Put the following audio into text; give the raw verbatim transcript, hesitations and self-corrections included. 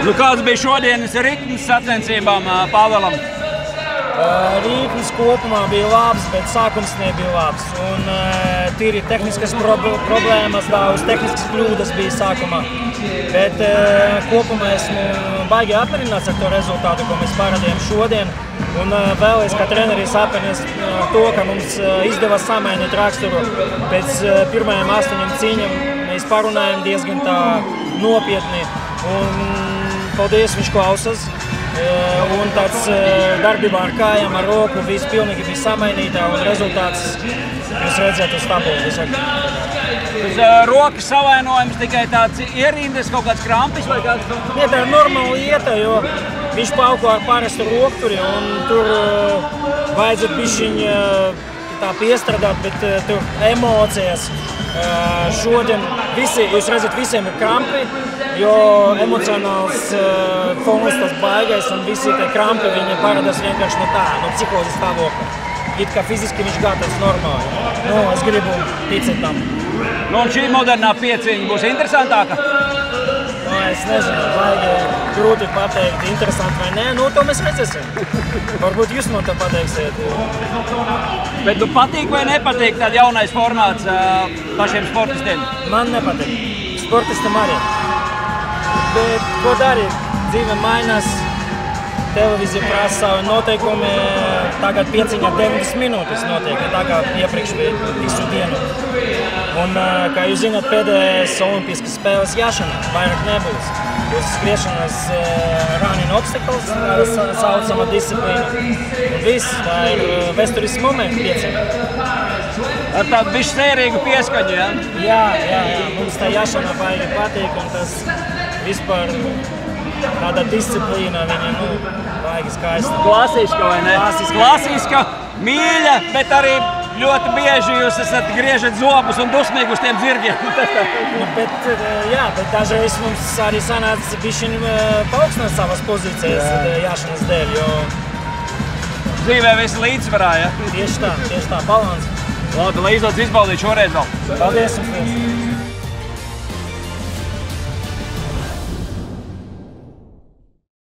Nu, kāds bija šodienas ritms sacensībām Pāvēlam? Rītnis kopumā bija labs, bet sākums nebija labs. Un tīri tehniskas problēmas, daudz tehniskas kļūdas bija sākumā. Bet kopumā esmu baigi apmierināts ar to rezultātu, ko mēs parādījām šodien. Un vēlreiz, kā treneris apmierināts to, ka mums izdevās samainīt raksturu. Pēc pirmajām astoņiem cīņām mēs parunājam diezgan tā nopietni. Un paldies, viņš klausās. Un tāds darbībā ar kājām, ar roku, viss pilnīgi bija samainītā un rezultāts jūs redzēt uz tabulu. Tas rokas savainojums tikai tāds ierindas, kaut kāds krampis vai kāds? Nē, tā ir normāla lieta, jo viņš pauko ar parastu rokturi un tur vajadzētu bišķiņ tā piestrādāt, bet tur emocijas. Šodien visi, jūs redzat, visiem ir krampi, jo emocionāls fons tas baigais un visi tie krampi, viņi parādās vienkārši no tā, no psiholoģijas stāvokļa. It kā fiziski viņš gatavs normāli. Nu, es gribu ticēt tam. Nu, un šī modernā piecīņa būs interesantāka? Nu, es nezinu, baigi grūti pateikt, interesanti vai nē, nu, to mēs redzēsim. Varbūt jūs man to pateiksiet. Bet tu patīk vai nepatīk tād jaunais formāts uh, pašiem sportistiem? Man nepatīk. Sportistam arī. Bet ko darīt? Dzīve mainās, televīzija prasa savu noteikumi. Tagad pieciņā deviņdesmit minūtes notiek, tā kā iepriekš bija visu dienu. Un, kā jūs zināt, pēdējais olimpiskas spēles jāšana vairāk nebūs. Būs skriešanas running obstacles, tā saucama disciplīna. Un viss, tā ir vēsturisks moments pieciņā. Ar tādu bišķi sērīgu pieskaņu, ja? Jā, jā, jā. Mums tā jāšana baigi patīk un tas vispār tāda disciplīna, viņa, nu, baigi skaista. Klasiska vai ne? Klasiska. Klasiska, mīļa, bet arī ļoti bieži jūs esat griežat zobus un dusmīgi uz tiem dzirgiem. Nu, bet, jā, bet dažreiz mums arī sanāca bišķiņ paaugstināt savas pozīcijas jā. Jāšanas dēļ, jo... Dzīvē viss līdzsvarā, ja? Tieši tā, tieši tā, balans. Labi, lai izdodas izbaudīt šoreiz vēl. Paldies jums!